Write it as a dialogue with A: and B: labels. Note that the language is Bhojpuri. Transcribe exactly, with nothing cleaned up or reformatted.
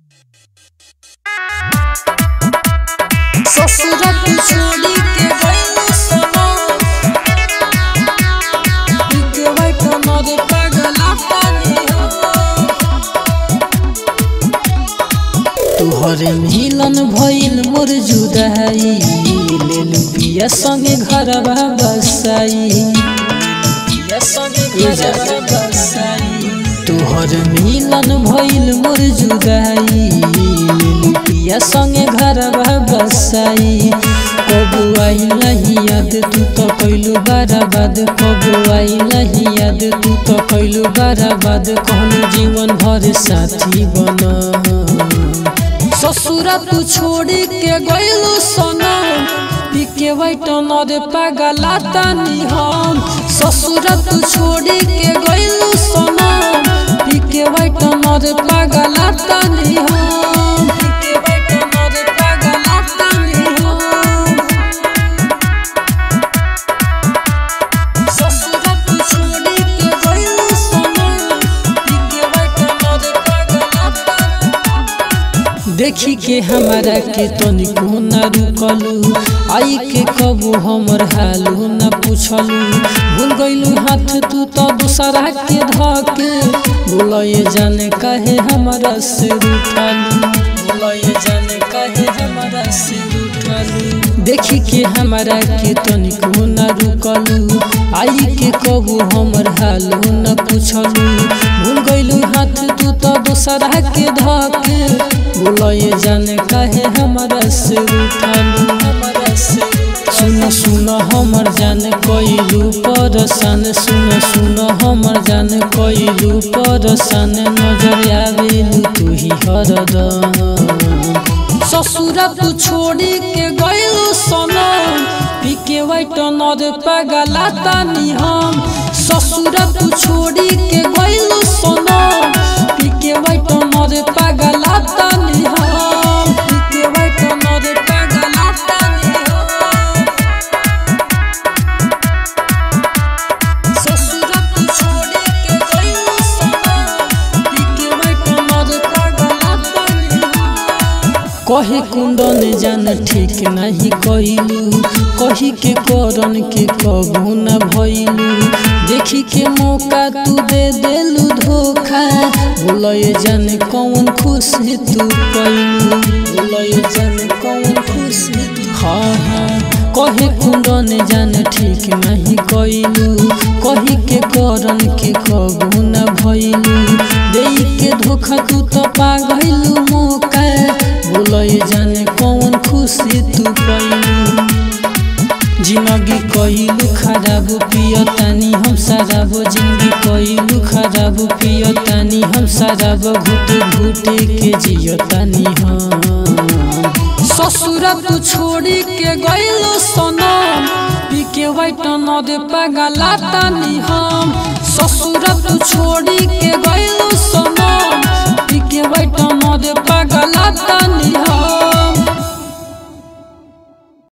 A: ससुरा तू छोड़ी के गइल सनम के बैठ मोरे पगला पानी हो तुहरे मिलन भइल मोर जुदाई लेलु बिया संगे घरवा बसाई बिया संगे घरवा बसाई तुहरे मिलन भइल मोर जुदाई लेलु बिया संगे घरवा बसाई कबू आई नहीं याद तू तो कइलु बर्बाद कबू आई नहीं याद तू तो कइलु बर्बाद कहलु जीवन भर साथी बना ससुरा तू छोड़ी के गइलु सनम पीके बैठ नरे पगला तानी हम ससुरा तू छोड़ी के गइलु सनम पीके बैठ नरे पगला तानी हम पीके बैठ नरे पगला तानी हम ससुरा तू छोड़ी के गइलु सनम पीके बैठ नरे पगला तानी देखी के हमारा के तनिको न रुकलू आई के कबू हमर हालू न पूछलू भूल गइलू हाथ तू तो दूसरा के धके बोलए जाने काहे हमारा से उठालू बोलए जाने काहे हमारा से उठालू देखी के हमारा के तनिको न रुकलू आई के कबू हमर हालू न पूछलू भूल गइलू हाथ तू तो दूसरा के धके बोलए जाने काहे हमारा से उठालू हमारा से सुन सुन हमर जान कइलू परसान सुन सुन हमर जान कइलू परसान नजर आवेलू तू ही हरदम ससुरा तू छोड़ी के गइलू सनम पीके बैठ नरे पगला तानी हम ससुरा तू छोड़ी के गइलू सनम पीके बैठ नरे पगला तानी हम पीके बैठ नरे पगला तानी हम ससुरा तू छोड़ी के गइलू सनम पीके बैठ नरे पगला तानी हम कहे कुंदन जान ठीक नहीं कइलू कही के करन के कबू न भइलू देखी के मौका तू दे देलू धोखा बोलए जाने कौन खुशी तू कइलू बोलए जाने कौन खुशी तू हाँ हाँ कहे कुंदन जान ठीक नहीं कइलू कही के करन के कबू न भइलू देई के धोखा तू तो पा गइलू मौका बोलए जाने कौन खुशी तू कइलू जिंदगी कइलू खराब पियतानी हम शराब जिंदगी कइलू खराब पियतानी हम शराब घुट घुट के जियतानी हम ससुरा तू छोड़ी के गइलू सनम पीके बैठ नरे पगला तानी हम ससुरा तू छोड़ी के गइलू सनम।